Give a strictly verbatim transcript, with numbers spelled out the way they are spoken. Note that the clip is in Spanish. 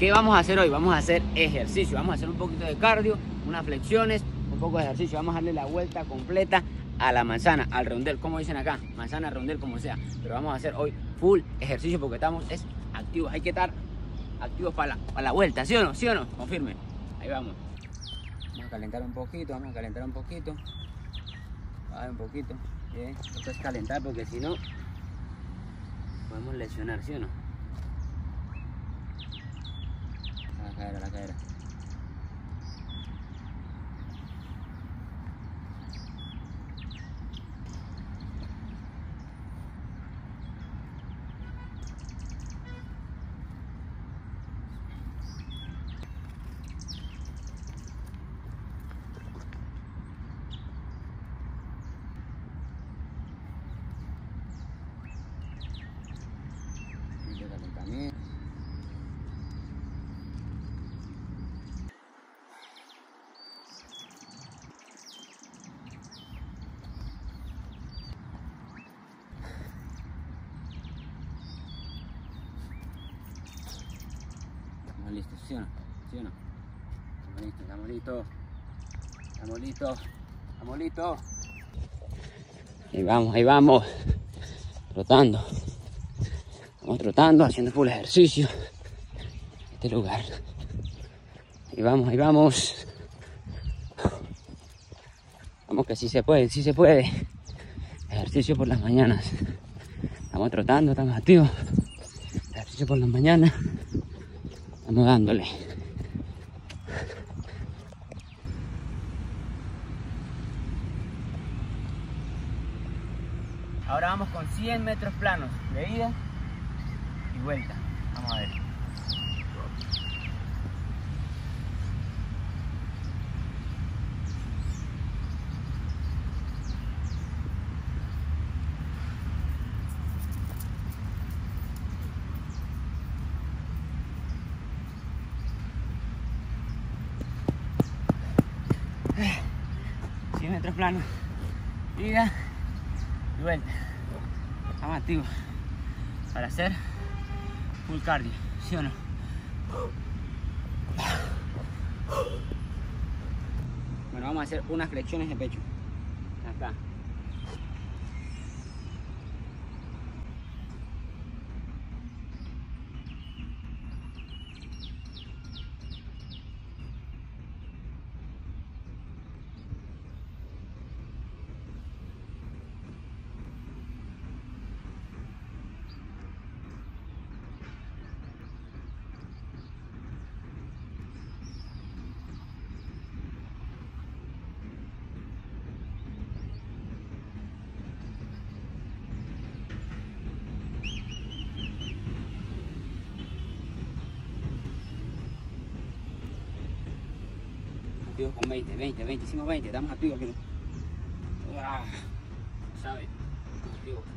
¿Qué vamos a hacer hoy? Vamos a hacer ejercicio, vamos a hacer un poquito de cardio, unas flexiones, un poco de ejercicio. Vamos a darle la vuelta completa a la manzana, al rondel, como dicen acá, manzana, rondel, como sea. Pero vamos a hacer hoy full ejercicio porque estamos es, activos. Hay que estar activos para la, para la vuelta, ¿sí o no? ¿Sí o no? Confirme. Ahí vamos. Vamos a calentar un poquito, vamos a calentar un poquito. A ver un poquito. Bien. Esto es calentar porque si no podemos lesionar, ¿sí o no? A la cadera, a la cadera. Calentamiento. Estamos listos, ¿sí o no? ¿Sí o no? Estamos listos, estamos listos. Estamos listos. Estamos listos. Ahí vamos, ahí vamos. Trotando. Estamos trotando, haciendo full ejercicio. En este lugar. Ahí vamos, ahí vamos. Vamos que sí se puede, sí se puede. Ejercicio por las mañanas. Estamos trotando, estamos activos. Ejercicio por las mañanas. Estamos dándole. Ahora vamos con cien metros planos de ida y vuelta. Vamos a ver. cien metros planos, ida y vuelta. Estamos activos para hacer full cardio, ¿sí o no? Bueno, vamos a hacer unas flexiones de pecho. Acá. Activos con veinte, veinte, veinticinco, veinte, estamos activos aquí. Ah, ¿sabes? Activos.